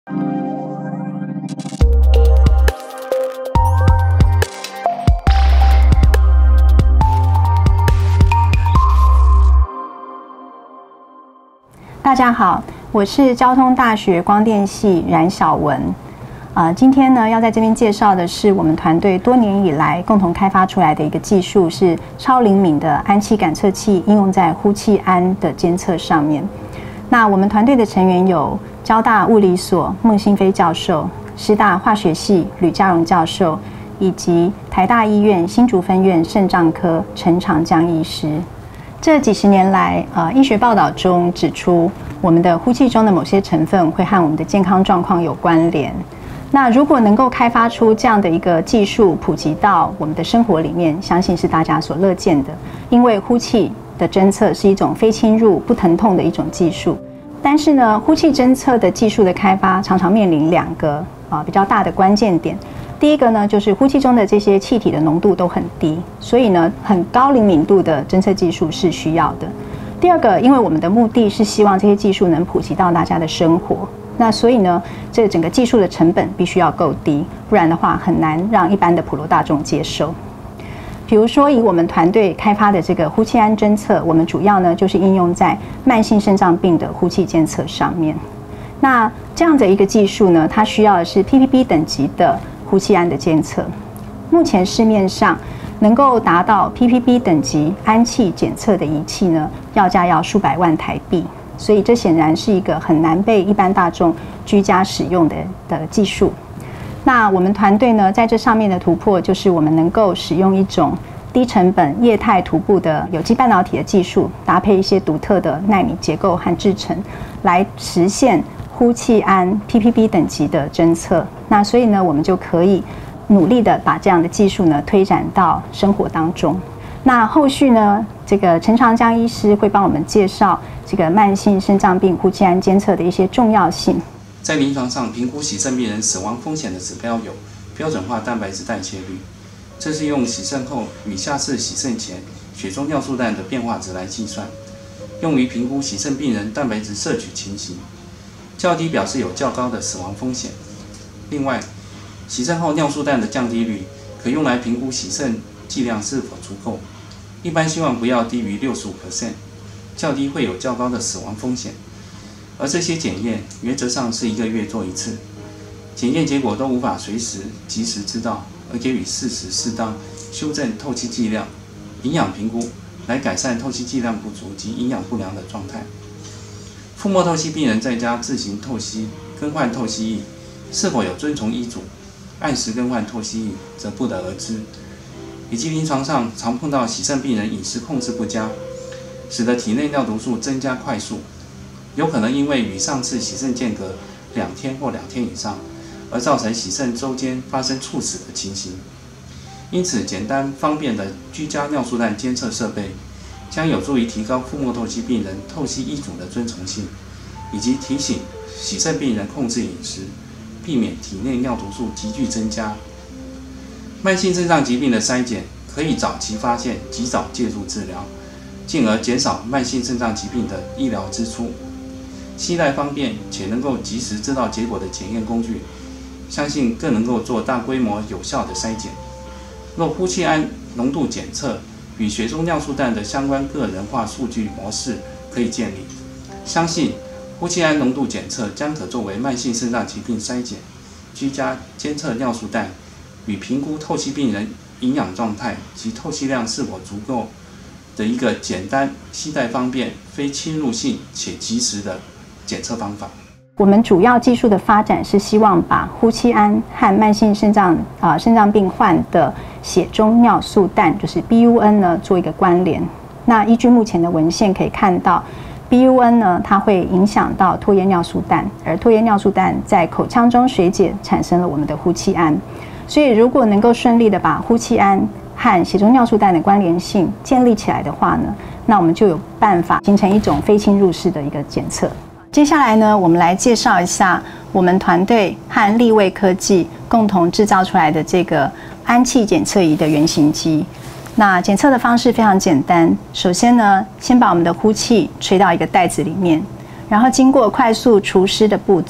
大家好，我是交通大学光电系冉晓雯。今天呢，要在这边介绍的是我们团队多年以来共同开发出来的一个技术，是超灵敏的氨气感测器，应用在呼气胺的监测上面。那我们团队的成员有交大物理所孟新飞教授、师大化学系吕家荣教授，以及台大医院新竹分院肾脏科陈长江医师。这几十年来，医学报道中指出，我们的呼气中的某些成分会和我们的健康状况有关联。那如果能够开发出这样的一个技术，普及到我们的生活里面，相信是大家所乐见的。因为呼气的侦测是一种非侵入、不疼痛的一种技术。但是呢，呼气侦测的技术的开发常常面临两个比较大的关键点。第一个呢，就是呼气中的这些气体的浓度都很低，所以呢，很高灵敏度的侦测技术是需要的。第二个，因为我们的目的是希望这些技术能普及到大家的生活，那所以呢，这整个技术的成本必须要够低，不然的话很难让一般的普罗大众接受。比如说，以我们团队开发的这个呼气胺侦测，我们主要呢就是应用在慢性肾脏病的呼气监测上面。那这样的一个技术呢，它需要的是 ppb 等级的呼气胺的监测。目前市面上能够达到 ppb 等级氨气检测的仪器呢，要价要数百万台币，所以这显然是一个很难被一般大众居家使用的技术。那我们团队呢，在这上面的突破，就是我们能够使用一种低成本液态涂布的有机半导体的技术，搭配一些独特的奈米结构和制程，来实现呼气胺 ppb 等级的侦测。那所以呢，我们就可以努力的把这样的技术呢推展到生活当中。那后续呢，这个陈长江医师会帮我们介绍这个慢性肾脏病呼气胺监测的一些重要性。 在临床上评估洗肾病人死亡风险的指标有标准化蛋白质代谢率，这是用洗肾后与下次洗肾前血中尿素氮的变化值来计算，用于评估洗肾病人蛋白质摄取情形。较低表示有较高的死亡风险。另外，洗肾后尿素氮的降低率可用来评估洗肾剂量是否足够，一般希望不要低于 65%， 较低会有较高的死亡风险。而这些检验原则上是1个月做一次，检验结果都无法随时及时知道，而给予适时适当修正透气剂量、营养评估，来改善透气剂量不足及营养不良的状态。腹膜透析病人在家自行透析、更换透析液，是否有遵从医嘱、按时更换透析液，则不得而知。以及临床上常碰到洗肾病人饮食控制不佳，使得体内尿毒素增加快速，有可能因为与上次洗肾间隔2天或2天以上，而造成洗肾周间发生猝死的情形。因此，简单方便的居家尿素氮监测设备，将有助于提高腹膜透析病人透析医嘱的遵从性，以及提醒洗肾病人控制饮食，避免体内尿毒素急剧增加。慢性肾脏疾病的筛检可以早期发现，及早介入治疗，进而减少慢性肾脏疾病的医疗支出。携带方便且能够及时知道结果的检验工具，相信更能够做大规模有效的筛检。若呼气胺浓度检测与血中尿素氮的相关个人化数据模式可以建立，相信呼气胺浓度检测将可作为慢性肾脏疾病筛检、居家监测尿素氮与评估透析病人营养状态及透析量是否足够的一个简单、携带方便、非侵入性且及时的检测方法。 我们主要技术的发展是希望把呼气胺和慢性肾脏病患的血中尿素氮，就是 BUN 呢做一个关联。那依据目前的文献可以看到 ，BUN 呢它会影响到唾液尿素氮，而唾液尿素氮在口腔中水解产生了我们的呼气胺。所以如果能够顺利的把呼气胺和血中尿素氮的关联性建立起来的话呢，那我们就有办法形成一种非侵入式的一个检测。接下来呢，我们来介绍一下我们团队和立位科技共同制造出来的这个氨气检测仪的原型机。那检测的方式非常简单，首先呢，先把我们的呼气吹到一个袋子里面，然后经过快速除湿的步骤，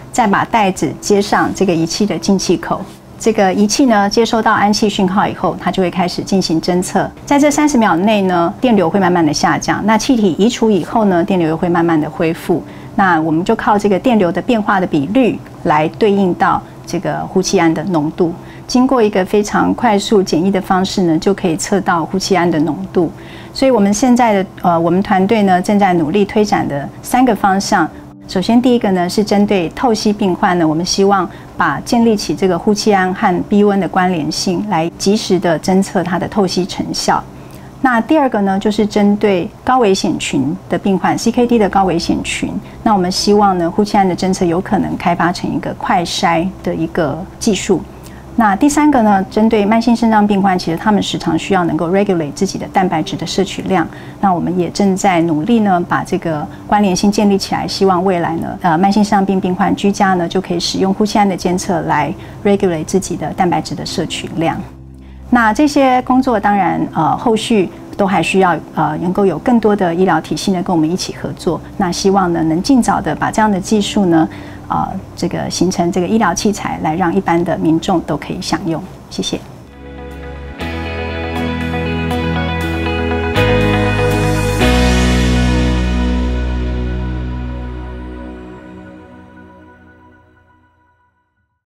再把带子接上这个仪器的进气口。这个仪器呢，接收到氨气讯号以后，它就会开始进行侦测。在这30秒内呢，电流会慢慢的下降。那气体移除以后呢，电流又会慢慢的恢复。那我们就靠这个电流的变化的比率来对应到这个呼气胺的浓度。经过一个非常快速简易的方式呢，就可以测到呼气胺的浓度。所以我们现在的我们团队呢，正在努力推展的3个方向。首先，第一个呢是针对透析病患呢，我们希望建立起这个呼气胺和 BUN 的关联性，来及时的侦测它的透析成效。那第二个呢，就是针对高危险群的病患 ，CKD 的高危险群，那我们希望呢，呼气胺的侦测有可能开发成一个快筛的一个技术。那第3个呢，针对慢性肾脏病患，其实他们时常需要能够 regulate 自己的蛋白质的摄取量。那我们也正在努力呢，把这个关联性建立起来，希望未来呢，慢性肾脏病病患居家呢，就可以使用呼气胺的监测来 regulate 自己的蛋白质的摄取量。那这些工作当然后续都还需要能够有更多的医疗体系呢跟我们一起合作。那希望呢能尽早的把这样的技术呢这个形成这个医疗器材，来让一般的民众都可以享用。谢谢。